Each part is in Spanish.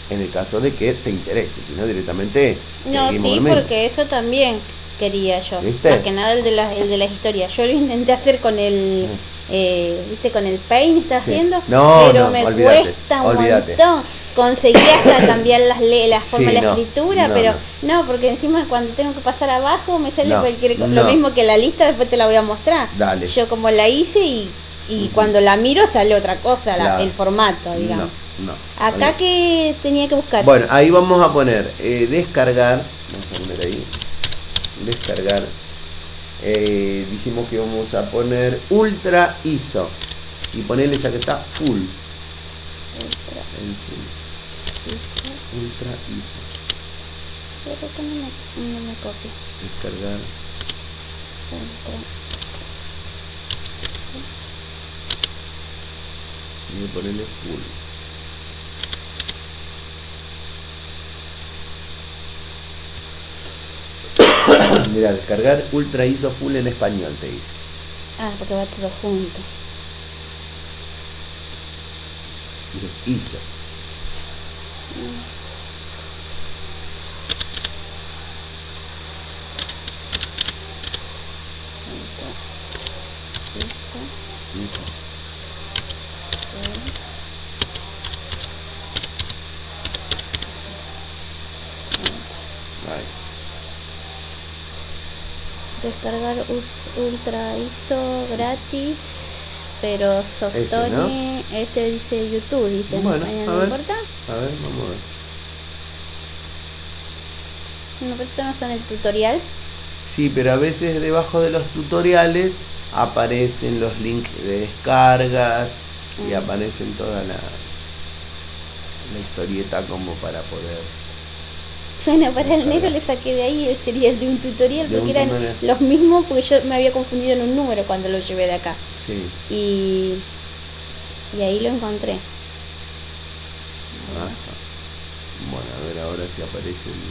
en el caso de que te interese, si no directamente No, seguimos sí, durmiendo. porque eso también quería yo. ¿Viste? Más que nada el de las historias. Yo lo intenté hacer con el, ¿viste? Con el Paint está Sí. haciendo, No, pero no, me olvídate, cuesta un olvídate. montón. Conseguí hasta cambiar la forma Sí, de la no, escritura, no, pero no, porque encima cuando tengo que pasar abajo me sale No, cualquier cosa. no. Lo mismo que la lista, después te la voy a mostrar. Dale. Yo como la hice y cuando la miro sale otra cosa, Claro. el formato, digamos. No. Acá que tenía que buscar. Bueno, ahí vamos a poner descargar. Vamos a poner ahí. Descargar. Dijimos que vamos a poner Ultra ISO. Y ponerle esa que está full. Ultra ISO. Pero que no me copia. Descargar. Y voy a ponerle full. Mira, descargar Ultra ISO full en español, te dice. Ah, porque va todo junto. Y es ISO. Descargar Ultra ISO gratis, pero Softone, este dice YouTube, dice Bueno, en España, a ¿no ver. importa? A ver, vamos a ver. No, pero esto no son el tutorial. Sí, pero a veces debajo de los tutoriales aparecen los links de descargas y aparecen toda la historieta como para poder... Bueno, para el negro le saqué de ahí, sería el de un tutorial, De porque un eran tutorial. los mismos, porque yo me había confundido en un número cuando lo llevé de acá. Sí. Y ahí lo encontré. Ajá. Bueno, a ver ahora si aparece el...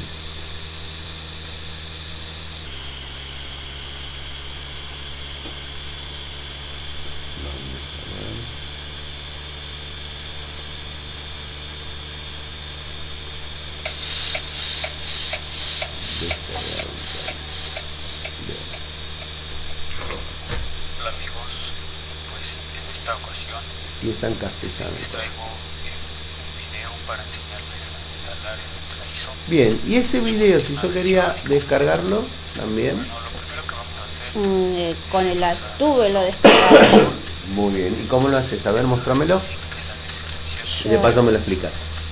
Hola amigos, pues en esta ocasión Y está en castellano. les traigo un video para enseñarles a instalar el Ultra ISO. Bien, y ese video, si yo quería descargarlo también. Bueno, lo primero que vamos a hacer Con el Actube lo descargaba. Muy bien, ¿y cómo lo haces? A ver, mostrámelo. link en la descripción. Y de paso me lo explicas.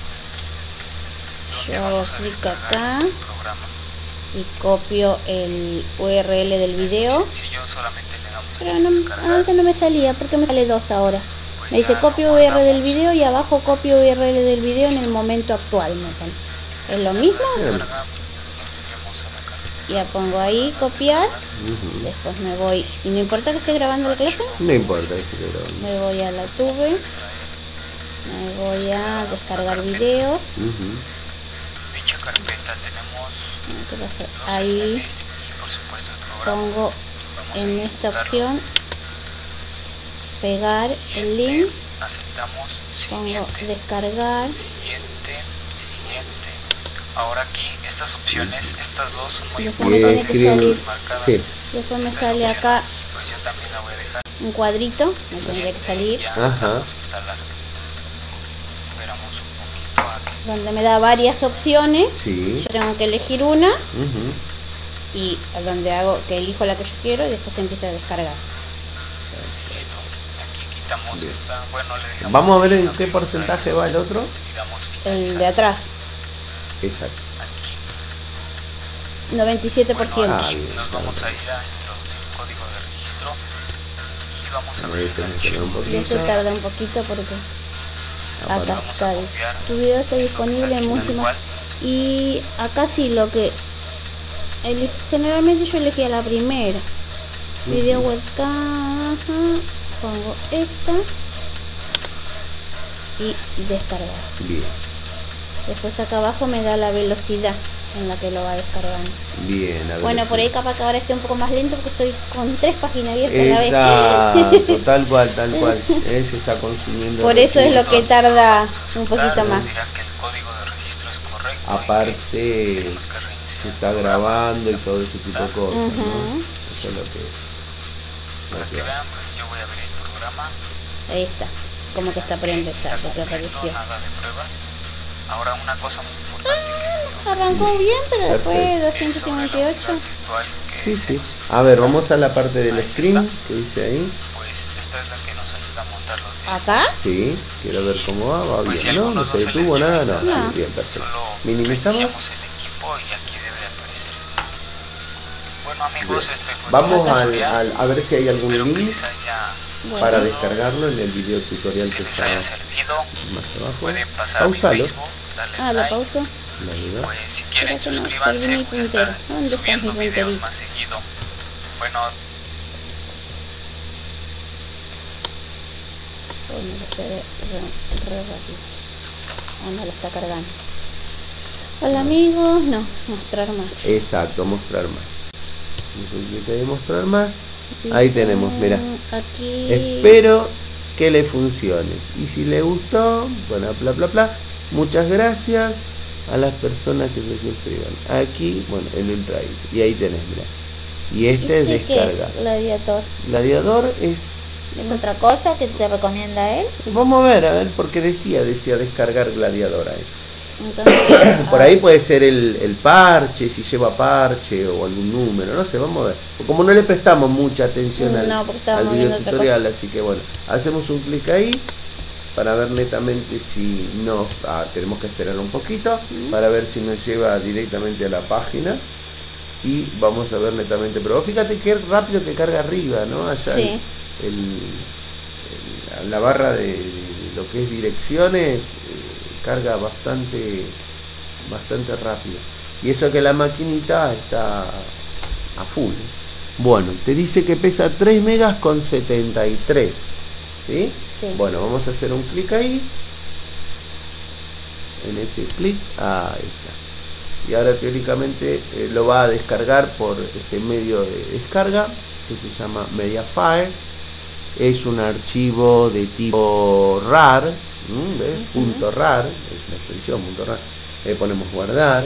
Donde Yo vamos a clic descargar acá el programa. y copio el URL del video. Sencillo, solamente le damos Pero aquí no, descargar. antes no me salía, porque me sale 2 ahora. Pues Me dice ya copio lo URL guardamos. del video y abajo copio URL del video en el momento actual. Me pone. ¿Es lo mismo? Descarga, vamos a la carpeta. Ya pongo ahí copiar. Ujú. Después me voy. ¿Y no importa que esté grabando la clase? No importa, ese que grabamos. Me voy a la tube. Me voy a descargar videos. Ujú. Dicha carpeta tenemos ¿Qué pasa? los Ahí CMS y por supuesto el programa. pongo Vamos a en esta ejecutarlo. opción pegar el link. Aceptamos. Pongo Siguiente. descargar. Siguiente. Ahora aquí estas opciones, estas dos son muy Después me Y tiene que escribe- salir. marcadas. Sí. Después me Estas sale opciones, acá pues yo también la voy a dejar. un cuadrito. Me tendría que salir. Ya Ajá. vamos a instalar. Esperamos un poquito a que Donde me da varias opciones. Sí. Yo tengo que elegir una. Ujú. Y donde hago que elijo la que yo quiero y después empieza a descargar. listo. Aquí quitamos esta. Bueno, le dejamos. Vamos a ver en la qué porcentaje va el otro. y damos El de finalizar. atrás, Exacto. Aquí 97%. Ah, aquí bien, nos está vamos a bien. ir a introducir el código de registro y vamos a Ahí abrir el tenés que archivo. ver un Y esto poquito. tarda un poquito porque acá Vamos está. a copiar Tu video está eso que disponible está en aquí, tal múltiples. cual. Y acá sí lo que generalmente yo elegía la primera. Video webcam, ajá, pongo esta y descargar. Bien, Después acá abajo me da la velocidad en la que lo va descargando. bien. A ver Bueno, si- por ahí capaz que ahora esté un poco más lento porque estoy con 3 páginas abiertas a la vez. Exacto, tal cual, tal cual. Se está consumiendo. Por eso es lo que recursos. tarda Vamos a un aceptar, poquito nos más. dirá que el código de registro registro es correcto. aparte Tenemos que reiniciar se el está programa, grabando y todo ese tipo de cosas, ¿no? Ujú. Eso es lo que Para que vean, hace. pues yo voy a abrir el programa. Ahí está. Como que está por empezar, lo que apareció. Nada de pruebas. Ahora una cosa muy importante que en este momento Arrancó bien, pero después Perfecto. es sobre la 258. unidad virtual que Sí, se sí. nos instala. A ver, vamos a la parte del Ahí screen está. que dice ahí. Pues esta es la que nos ayuda a montar los discos. ¿Acá? Sí, quiero ver cómo va, va Pues si bien, ¿no? No algunos se se detuvo les nada, llega a no, instalar, sí, bien, perfecto. Solo Minimizamos. reiniciamos el equipo y aquí debe de aparecer. Bueno amigos, Bien. esto fue Vamos todo el al, tutorial. a ver si hay algún Espero que link les haya para Bueno. descargarlo en el video tutorial que que les está haya más servido. abajo. Pueden pasar a mi Pausalo. Facebook, darle Ah, lo like. pauso. La ayuda. Pues si quieren Espérate, no, suscríbanse, perdí mi voy a estar puntero. ¿Dónde está subiendo mi videos punterito? más seguido. Bueno, Oh, me lo sé re rápido. Ah, no, lo está cargando. Hola amigos, no, mostrar más. Exacto, mostrar más. Necesita de mostrar más. Ahí tenemos, mira. Aquí. Espero que le funcione. Y si le gustó, bueno, bla bla bla. Muchas gracias a las personas que se suscriban. Aquí, bueno, el Ultra Easy. Y ahí tenés, mira. Y este es ¿Qué descarga. es gladiador? Gladiador es. ¿Es otra cosa que te recomienda él? Vamos a ver, porque decía descargar Gladiador ahí. Entonces, Por ahí puede ser el parche, si lleva parche o algún número, no sé, vamos a ver. Como no le prestamos mucha atención al, No, porque al estábamos video viendo otra tutorial, así que bueno, hacemos un clic ahí para ver netamente si no, tenemos que esperar un poquito para ver si nos lleva directamente a la página y vamos a ver netamente, pero fíjate qué rápido que carga arriba, ¿no? Allá Sí. la barra de lo que es direcciones carga bastante rápido, y eso que la maquinita está a full. Bueno, te dice que pesa 3 megas con 73, ¿sí? Sí. Bueno, vamos a hacer un clic ahí, en ese clic, ahí está, y ahora teóricamente lo va a descargar por este medio de descarga que se llama Mediafire. Es un archivo de tipo RAR, ¿ves? Punto .rar, es una extensión, punto .rar. Le ponemos guardar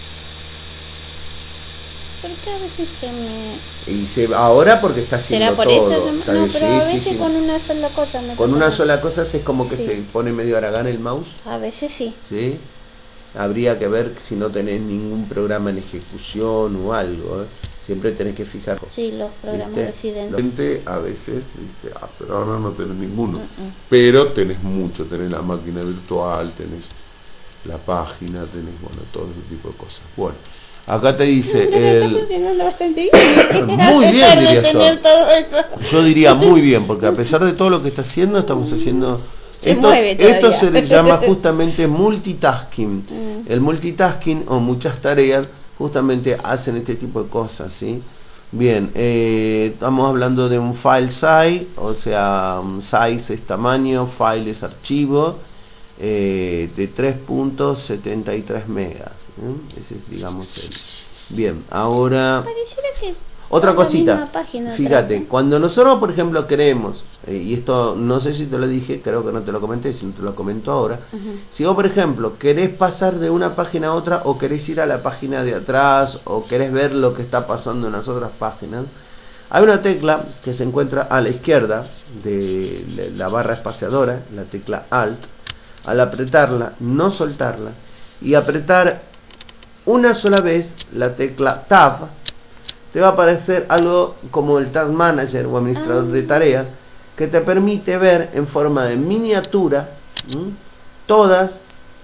¿por qué a veces se me... y ahora porque está haciendo ¿Será por todo. eso? Está No, bien, pero a sí, veces sí. con una sola cosa me Con pasa una más. sola cosa es como que Sí. se pone medio aragán el mouse, A veces sí. ¿sí? Habría que ver si no tenés ningún programa en ejecución o algo, ¿eh? Siempre tenés que fijar. Sí, los programas ¿Viste? residentes. Gente a veces dice, pero ahora no tenés ninguno. Pero tenés mucho, tenés la máquina virtual, tenés la página, tenés, bueno, todo ese tipo de cosas. Bueno, Acá te dice Está funcionando bastante bien. muy A bien, pesar de diría tener yo. todo eso. Yo diría muy bien, porque a pesar de todo lo que está haciendo, estamos haciendo... Se Esto, mueve esto todavía. se le llama justamente multitasking. El multitasking o muchas tareas justamente hacen este tipo de cosas, ¿sí? Bien, estamos hablando de un file size, o sea, size es tamaño, file es archivo, de 3.73 megas. Ese es, digamos, el... Bien, ahora... Pareciera que Otra es la cosita, misma página fíjate, atrás, ¿eh? cuando nosotros por ejemplo queremos, y esto no sé si te lo dije, creo que no te lo comenté, si no te lo comento ahora, si vos por ejemplo querés pasar de una página a otra, o querés ir a la página de atrás, o querés ver lo que está pasando en las otras páginas, hay una tecla que se encuentra a la izquierda de la barra espaciadora, la tecla Alt. Al apretarla, no soltarla, y apretar una sola vez la tecla Tab, te va a aparecer algo como el Task Manager o administrador de tareas, que te permite ver en forma de miniatura todas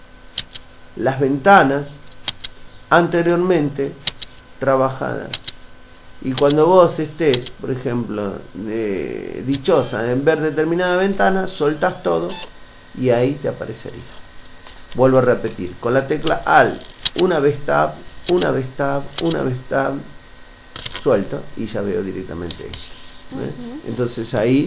las ventanas anteriormente trabajadas. Y cuando vos estés, por ejemplo, dichosa en ver determinada ventana, soltás todo y ahí te aparecería. Vuelvo a repetir, con la tecla Alt, una vez Tab, una vez Tab, una vez Tab, suelto y ya veo directamente esto. Entonces ahí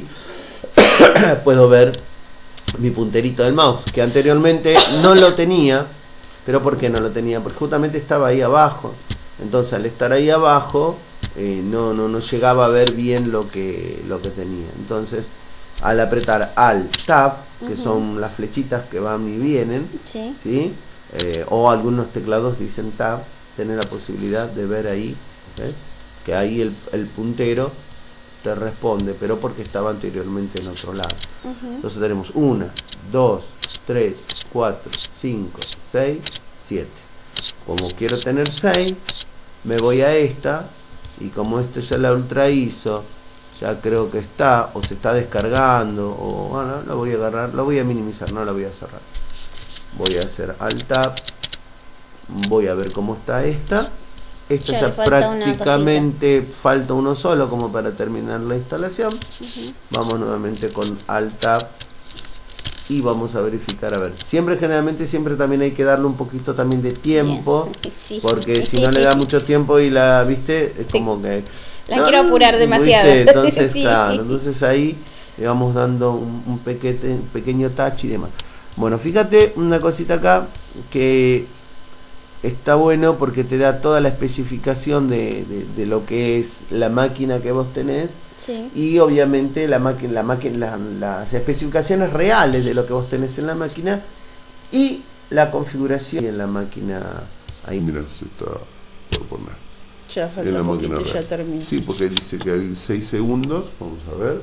puedo ver mi punterito del mouse, que anteriormente no lo tenía. Pero ¿por qué no lo tenía? Porque justamente estaba ahí abajo. Entonces al estar ahí abajo no llegaba a ver bien lo que tenía. Entonces al apretar Alt Tab, que son las flechitas que van y vienen, Sí. ¿sí? o algunos teclados dicen Tab, tenés la posibilidad de ver ahí, ¿ves? Que ahí el puntero te responde, pero porque estaba anteriormente en otro lado. Entonces tenemos 1, 2, 3, 4, 5, 6, 7. Como quiero tener 6, me voy a esta, y como esto ya la ultra ISO, ya creo que está, o se está descargando, o bueno, lo voy a agarrar, lo voy a minimizar, no lo voy a cerrar. Voy a hacer Alt Tab, voy a ver cómo está esta. Esta ya prácticamente falta uno solo como para terminar la instalación. Vamos nuevamente con Alt Tab y vamos a verificar, a ver, generalmente siempre también hay que darle un poquito también de tiempo, porque si no le da mucho tiempo y la, viste, es como que la quiero apurar demasiado. Entonces, claro, entonces ahí le vamos dando un pequeño touch y demás. Bueno, fíjate una cosita acá que está bueno porque te da toda la especificación de lo que es la máquina que vos tenés. Sí. Y obviamente las especificaciones reales de lo que vos tenés en la máquina y la configuración en la máquina ahí. Mira, se está por poner. Ya falta un poquito, ya termina. Sí, porque dice que hay 6 segundos. Vamos a ver.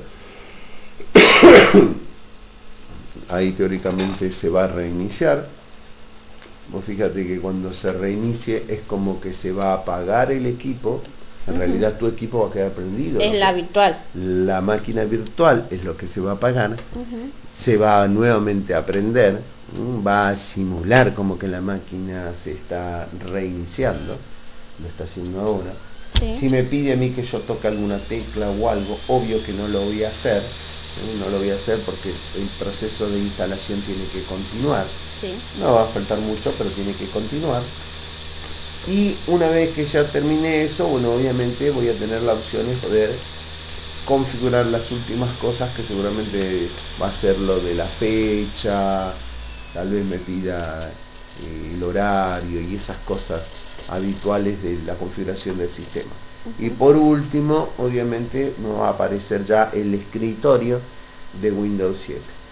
Ahí teóricamente se va a reiniciar. Vos fíjate que cuando se reinicie es como que se va a apagar el equipo. En realidad tu equipo va a quedar prendido. Es la virtual. La máquina virtual es lo que se va a apagar. Se va nuevamente a prender. Va a simular como que la máquina se está reiniciando. Lo está haciendo ahora. Sí. Si me pide a mí que yo toque alguna tecla o algo, obvio que no lo voy a hacer. No lo voy a hacer porque el proceso de instalación tiene que continuar. Sí. No va a faltar mucho, pero tiene que continuar. Y una vez que ya termine eso, bueno, obviamente voy a tener la opción de poder configurar las últimas cosas, que seguramente va a ser lo de la fecha, tal vez me pida el horario y esas cosas habituales de la configuración del sistema. Y por último, obviamente, me va a aparecer ya el escritorio de Windows 7.